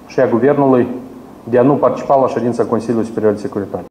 și a Guvernului de a nu participa la ședința Consiliului Superior de Securitate.